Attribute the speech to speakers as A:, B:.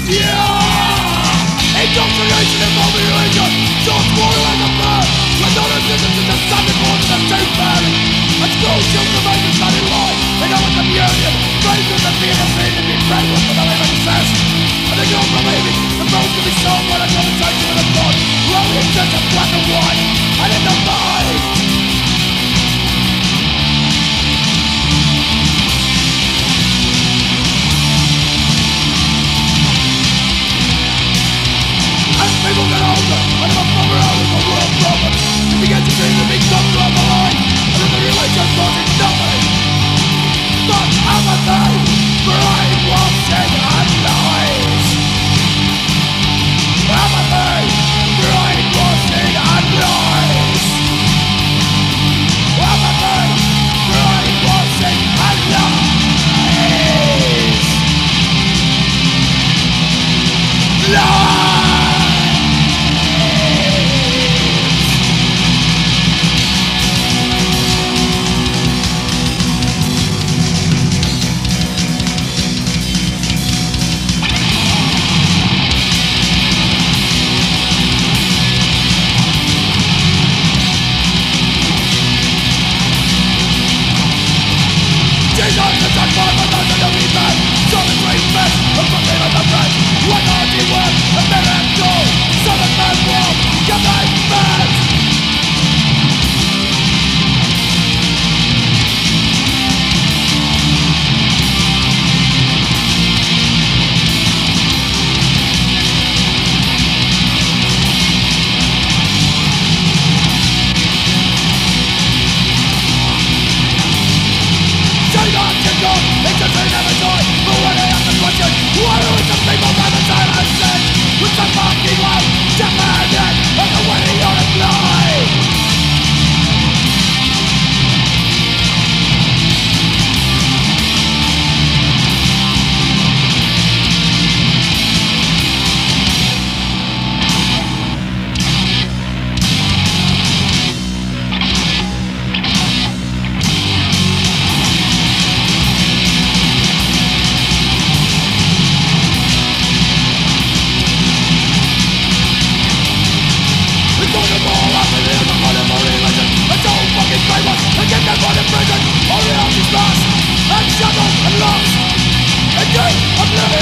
A: Yeah! Indoctrination involving religion, George Moore as a bird, with no resistance to the Sunday morning of St. Mary. A school children of ages study life in our communion, strangers and being afraid to be brainwashed with a living test. And they don't believe it, the road to be solved by a conversation with a God, who only exists in black and white, and in the mind. People get older, and I'm a farmer out of the world problem. You begin to dream of being doctor on the line, and then the religion causes nothing but apathy, brainwashing and lies. Apathy, brainwashing and lies. Apathy, brainwashing and lies. Lies. I'm